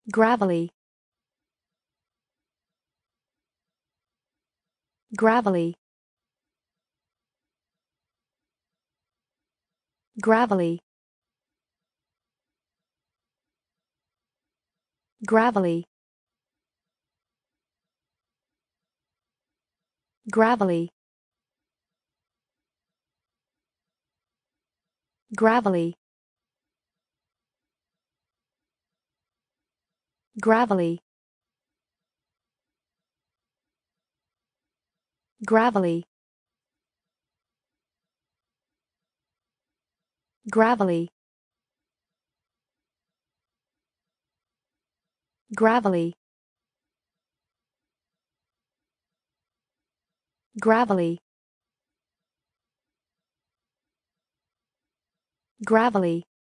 gravelly, gravelly, gravelly, gravelly, gravelly, gravelly, gravelly, gravelly, gravelly, gravelly, gravelly, gravelly,